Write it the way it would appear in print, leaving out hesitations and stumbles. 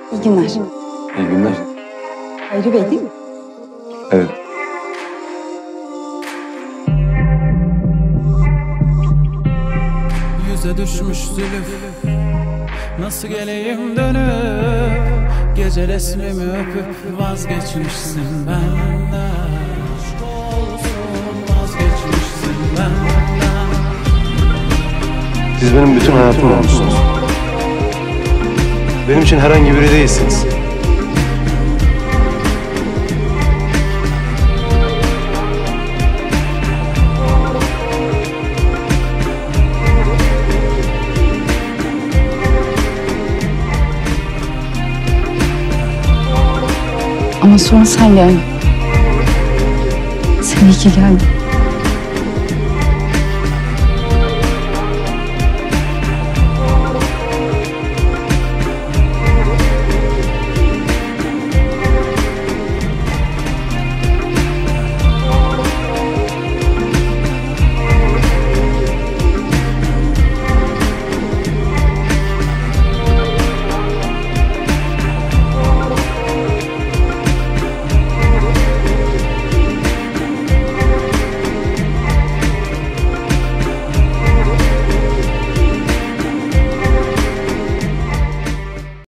İyi günler. İyi günler. Hayri Bey değil mi? Evet. Yüze düşmüş zülüf, nasıl geleyim dönüp, gece resmimi öpüp vazgeçmişsin benden. Aşk olsun, vazgeçmişsin benden. Siz benim bütün hayatım olmuşsunuz. Benim için herhangi biri değilsiniz. Ama sonra sen geldin. Sen iyi ki geldin.